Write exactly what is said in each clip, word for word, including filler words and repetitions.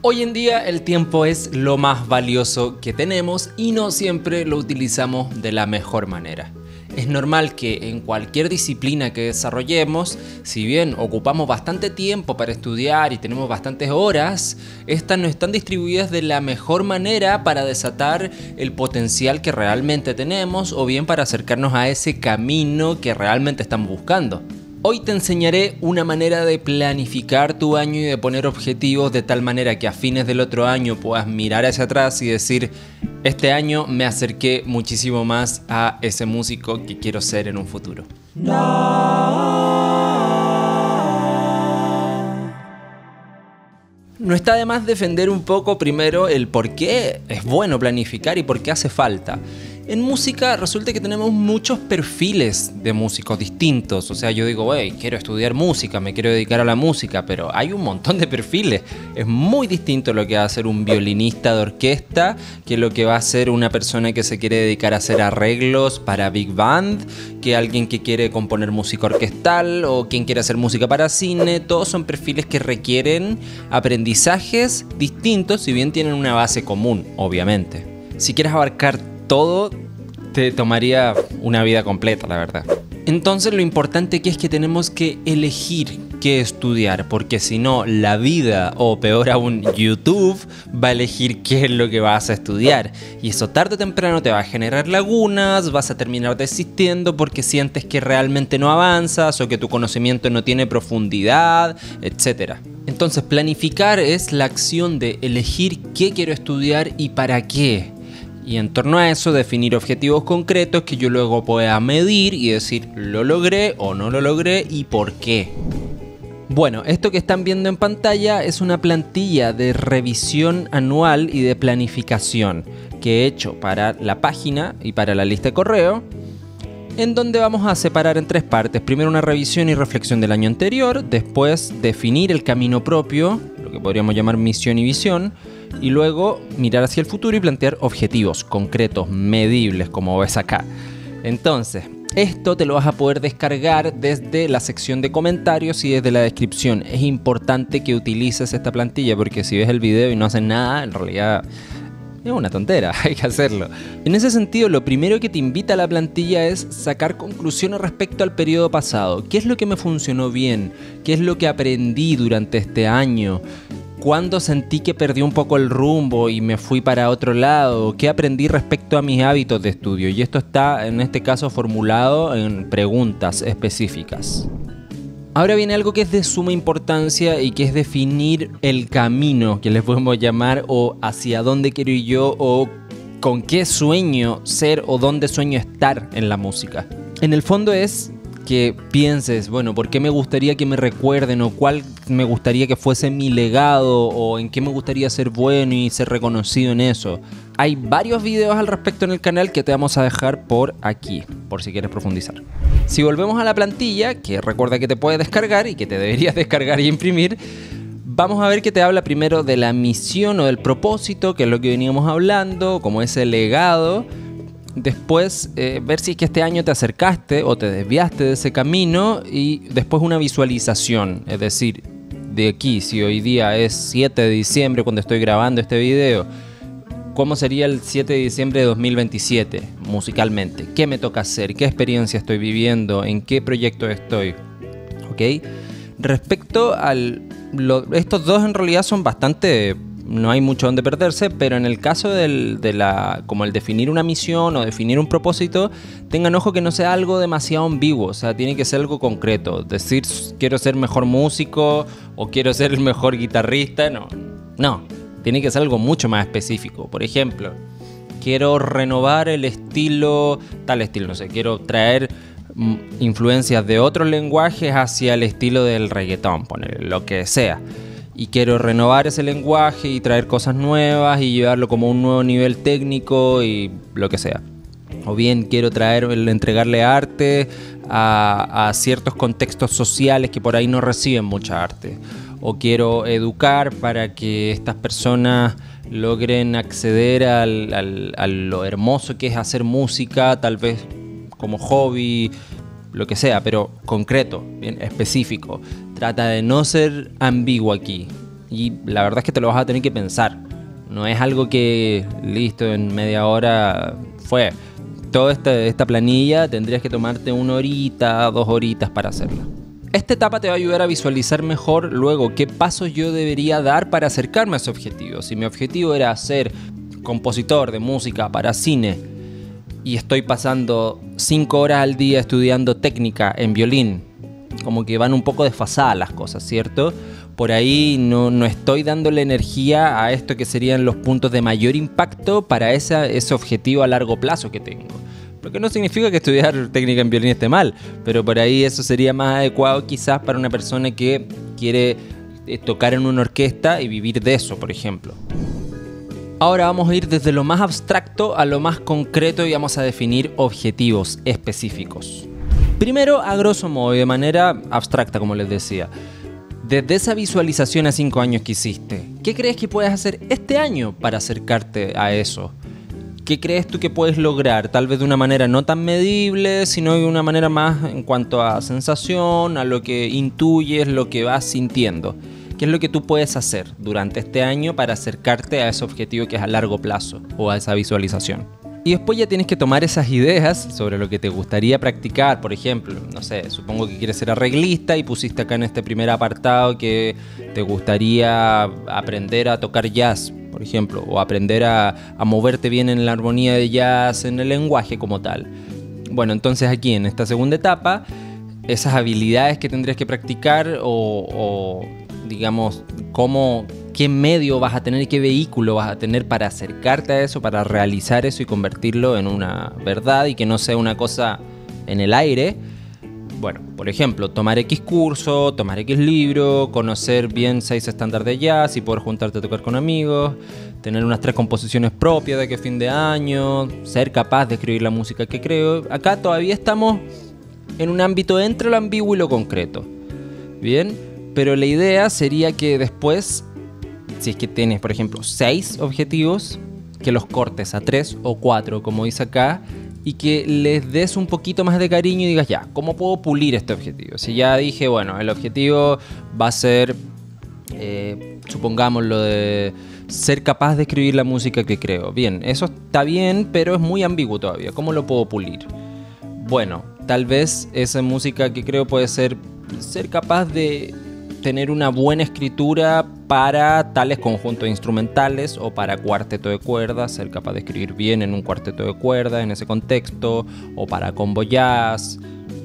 Hoy en día el tiempo es lo más valioso que tenemos y no siempre lo utilizamos de la mejor manera. Es normal que en cualquier disciplina que desarrollemos, si bien ocupamos bastante tiempo para estudiar y tenemos bastantes horas, estas no están distribuidas de la mejor manera para desatar el potencial que realmente tenemos o bien para acercarnos a ese camino que realmente estamos buscando. Hoy te enseñaré una manera de planificar tu año y de poner objetivos de tal manera que a fines del otro año puedas mirar hacia atrás y decir: este año me acerqué muchísimo más a ese músico que quiero ser en un futuro. No está de más defender un poco primero el por qué es bueno planificar y por qué hace falta. En música resulta que tenemos muchos perfiles de músicos distintos. O sea, yo digo, hey, quiero estudiar música, me quiero dedicar a la música, pero hay un montón de perfiles. Es muy distinto lo que va a hacer un violinista de orquesta que lo que va a hacer una persona que se quiere dedicar a hacer arreglos para big band, que alguien que quiere componer música orquestal o quien quiere hacer música para cine. Todos son perfiles que requieren aprendizajes distintos, si bien tienen una base común, obviamente. Si quieres abarcar todo, te tomaría una vida completa, la verdad. Entonces lo importante aquí es que tenemos que elegir qué estudiar, porque si no, la vida, o peor aún, YouTube, va a elegir qué es lo que vas a estudiar. Y eso tarde o temprano te va a generar lagunas, vas a terminar desistiendo porque sientes que realmente no avanzas o que tu conocimiento no tiene profundidad, etcétera. Entonces planificar es la acción de elegir qué quiero estudiar y para qué. Y en torno a eso definir objetivos concretos que yo luego pueda medir y decir lo logré o no lo logré y por qué. Bueno, esto que están viendo en pantalla es una plantilla de revisión anual y de planificación que he hecho para la página y para la lista de correo, en donde vamos a separar en tres partes. Primero una revisión y reflexión del año anterior, después definir el camino propio, lo que podríamos llamar misión y visión, y luego mirar hacia el futuro y plantear objetivos concretos, medibles, como ves acá. Entonces, esto te lo vas a poder descargar desde la sección de comentarios y desde la descripción. Es importante que utilices esta plantilla porque si ves el video y no haces nada, en realidad es una tontera, hay que hacerlo. En ese sentido, lo primero que te invita a la plantilla es sacar conclusiones respecto al periodo pasado. ¿Qué es lo que me funcionó bien? ¿Qué es lo que aprendí durante este año? ¿Cuándo sentí que perdí un poco el rumbo y me fui para otro lado? ¿Qué aprendí respecto a mis hábitos de estudio? Y esto está, en este caso, formulado en preguntas específicas. Ahora viene algo que es de suma importancia y que es definir el camino que les podemos llamar, o hacia dónde quiero ir yo, o con qué sueño ser o dónde sueño estar en la música. En el fondo es que pienses, bueno, ¿por qué me gustaría que me recuerden? ¿O cuál me gustaría que fuese mi legado? ¿O en qué me gustaría ser bueno y ser reconocido en eso? Hay varios videos al respecto en el canal que te vamos a dejar por aquí, por si quieres profundizar. Si volvemos a la plantilla, que recuerda que te puedes descargar y que te deberías descargar y imprimir, vamos a ver que te habla primero de la misión o del propósito, que es lo que veníamos hablando, como ese legado. Después eh, ver si es que este año te acercaste o te desviaste de ese camino, y después una visualización, es decir, de aquí, si hoy día es siete de diciembre cuando estoy grabando este video, ¿cómo sería el siete de diciembre de dos mil veintisiete musicalmente? ¿Qué me toca hacer? ¿Qué experiencia estoy viviendo? ¿En qué proyecto estoy? ¿Ok? Respecto al... Lo, estos dos en realidad son bastante... No hay mucho donde perderse, pero en el caso del, de la, como el definir una misión o definir un propósito, tengan ojo que no sea algo demasiado ambiguo. O sea, tiene que ser algo concreto. Decir, quiero ser mejor músico o quiero ser el mejor guitarrista, no. No, tiene que ser algo mucho más específico. Por ejemplo, quiero renovar el estilo, tal estilo, no sé, quiero traer influencias de otros lenguajes hacia el estilo del reggaetón, poner lo que sea. Y quiero renovar ese lenguaje y traer cosas nuevas y llevarlo como a un nuevo nivel técnico y lo que sea. O bien quiero traer, entregarle arte a, a ciertos contextos sociales que por ahí no reciben mucha arte. O quiero educar para que estas personas logren acceder al, al, a lo hermoso que es hacer música, tal vez como hobby, lo que sea, pero concreto, bien específico. Trata de no ser ambiguo aquí. y la verdad es que te lo vas a tener que pensar. No es algo que, listo, en media hora fue. Toda esta, esta planilla tendrías que tomarte una horita, dos horitas para hacerla. Esta etapa te va a ayudar a visualizar mejor luego qué pasos yo debería dar para acercarme a ese objetivo. Si mi objetivo era ser compositor de música para cine y estoy pasando cinco horas al día estudiando técnica en violín, como que van un poco desfasadas las cosas, ¿cierto? Por ahí no, no estoy dándole energía a esto que serían los puntos de mayor impacto para esa, ese objetivo a largo plazo que tengo. Lo que no significa que estudiar técnica en violín esté mal, pero por ahí eso sería más adecuado quizás para una persona que quiere eh, tocar en una orquesta y vivir de eso, por ejemplo. Ahora vamos a ir desde lo más abstracto a lo más concreto y vamos a definir objetivos específicos. Primero, a grosso modo y de manera abstracta, como les decía. Desde esa visualización a cinco años que hiciste, ¿qué crees que puedes hacer este año para acercarte a eso? ¿Qué crees tú que puedes lograr? Tal vez de una manera no tan medible, sino de una manera más en cuanto a sensación, a lo que intuyes, lo que vas sintiendo. ¿Qué es lo que tú puedes hacer durante este año para acercarte a ese objetivo que es a largo plazo o a esa visualización? Y después ya tienes que tomar esas ideas sobre lo que te gustaría practicar. Por ejemplo, no sé, supongo que quieres ser arreglista y pusiste acá en este primer apartado que te gustaría aprender a tocar jazz, por ejemplo, o aprender a, a moverte bien en la armonía de jazz, en el lenguaje como tal. Bueno, entonces aquí en esta segunda etapa, esas habilidades que tendrías que practicar o, o digamos, cómo, qué medio vas a tener, qué vehículo vas a tener para acercarte a eso, para realizar eso y convertirlo en una verdad y que no sea una cosa en el aire. Bueno, por ejemplo, tomar X curso, tomar X libro, conocer bien seis estándares de jazz y poder juntarte a tocar con amigos, tener unas tres composiciones propias de que fin de año, ser capaz de escribir la música que creo. Acá todavía estamos en un ámbito entre lo ambiguo y lo concreto. Bien, pero la idea sería que después, si es que tienes, por ejemplo, seis objetivos, que los cortes a tres o cuatro, como dice acá, y que les des un poquito más de cariño y digas, ya, ¿cómo puedo pulir este objetivo? Si ya dije, bueno, el objetivo va a ser, eh, supongamos, lo de ser capaz de escribir la música que creo. Bien, eso está bien, pero es muy ambiguo todavía. ¿Cómo lo puedo pulir? Bueno, tal vez esa música que creo puede ser ser capaz de tener una buena escritura para tales conjuntos instrumentales o para cuarteto de cuerdas, ser capaz de escribir bien en un cuarteto de cuerdas en ese contexto, o para combo jazz,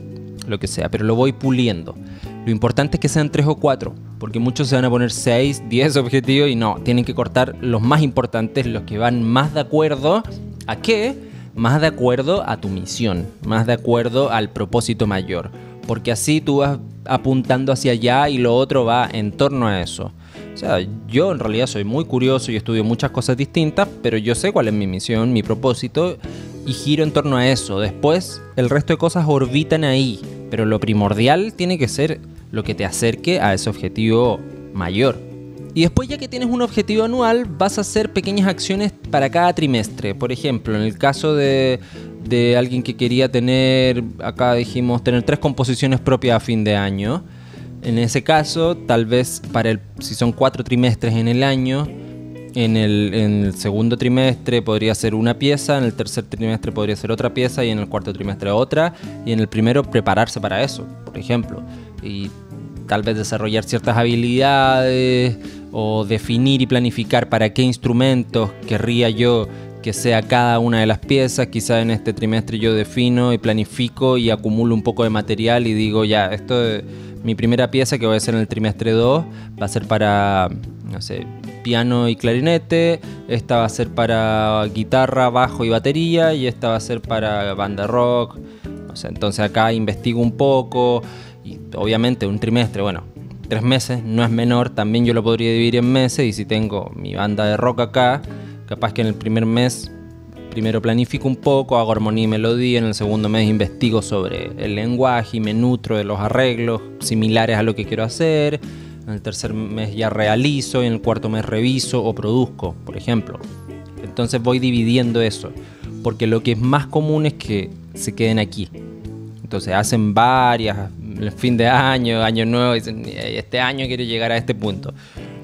lo que sea, pero lo voy puliendo. Lo importante es que sean tres o cuatro, porque muchos se van a poner seis, diez objetivos y no, tienen que cortar los más importantes, los que van más de acuerdo a qué, más de acuerdo a tu misión, más de acuerdo al propósito mayor, porque así tú vas apuntando hacia allá y lo otro va en torno a eso. O sea, yo en realidad soy muy curioso y estudio muchas cosas distintas, pero yo sé cuál es mi misión, mi propósito y giro en torno a eso. Después el resto de cosas orbitan ahí, pero lo primordial tiene que ser lo que te acerque a ese objetivo mayor. Y después, ya que tienes un objetivo anual, vas a hacer pequeñas acciones para cada trimestre. Por ejemplo, en el caso de, de alguien que quería tener, acá dijimos, tener tres composiciones propias a fin de año. En ese caso, tal vez para el, si son cuatro trimestres en el año, en el, en el segundo trimestre podría ser una pieza, en el tercer trimestre podría ser otra pieza y en el cuarto trimestre otra. Y en el primero prepararse para eso, por ejemplo. Y tal vez desarrollar ciertas habilidades o definir y planificar para qué instrumentos querría yo que sea cada una de las piezas. Quizá en este trimestre yo defino y planifico y acumulo un poco de material y digo, ya, esto es mi primera pieza que voy a hacer en el trimestre dos, va a ser para, no sé, piano y clarinete, esta va a ser para guitarra, bajo y batería y esta va a ser para banda rock. O sea, entonces acá investigo un poco y obviamente un trimestre, bueno, tres meses no es menor, también yo lo podría dividir en meses y si tengo mi banda de rock acá, capaz que en el primer mes primero planifico un poco, hago armonía y melodía, en el segundo mes investigo sobre el lenguaje y me nutro de los arreglos similares a lo que quiero hacer, en el tercer mes ya realizo y en el cuarto mes reviso o produzco, por ejemplo. Entonces voy dividiendo eso, porque lo que es más común es que se queden aquí. Entonces hacen varias, el fin de año, año nuevo, dicen, este año quiero llegar a este punto.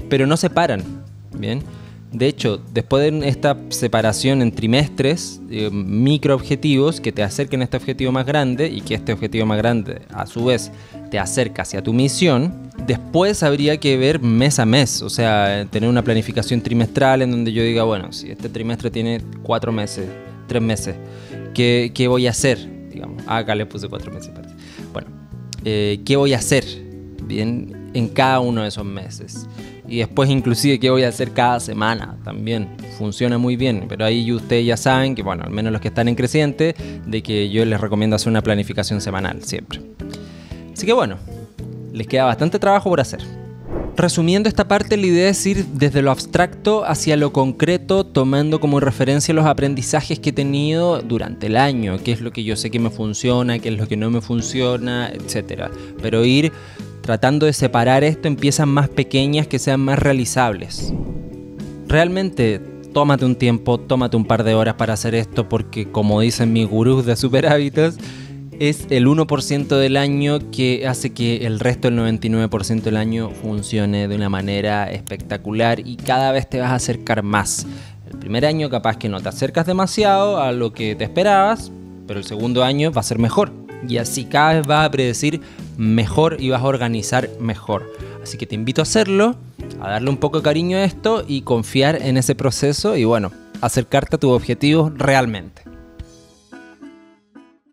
pero no se paran, ¿bien? De hecho, después de esta separación en trimestres, eh, micro objetivos que te acerquen a este objetivo más grande y que este objetivo más grande a su vez te acerca hacia tu misión, después habría que ver mes a mes, o sea, tener una planificación trimestral en donde yo diga, bueno, si este trimestre tiene cuatro meses, tres meses, ¿qué, qué voy a hacer? Digamos, ah, acá le puse cuatro meses. Parece. Bueno, eh, ¿qué voy a hacer? Bien, en cada uno de esos meses. Y después inclusive qué voy a hacer cada semana también. Funciona muy bien, pero ahí ustedes ya saben que, bueno, al menos los que están en creciente, de que yo les recomiendo hacer una planificación semanal siempre. Así que bueno, les queda bastante trabajo por hacer. Resumiendo esta parte, la idea es ir desde lo abstracto hacia lo concreto, tomando como referencia los aprendizajes que he tenido durante el año, qué es lo que yo sé que me funciona, qué es lo que no me funciona, etcétera. Pero ir tratando de separar esto en piezas más pequeñas que sean más realizables. Realmente, tómate un tiempo, tómate un par de horas para hacer esto porque, como dicen mis gurús de super hábitos, es el uno por ciento del año que hace que el resto del noventa y nueve por ciento del año funcione de una manera espectacular y cada vez te vas a acercar más. El primer año capaz que no te acercas demasiado a lo que te esperabas, pero el segundo año va a ser mejor. Y así cada vez vas a predecir mejor y vas a organizar mejor. Así que te invito a hacerlo, a darle un poco de cariño a esto y confiar en ese proceso y bueno, acercarte a tus objetivos realmente.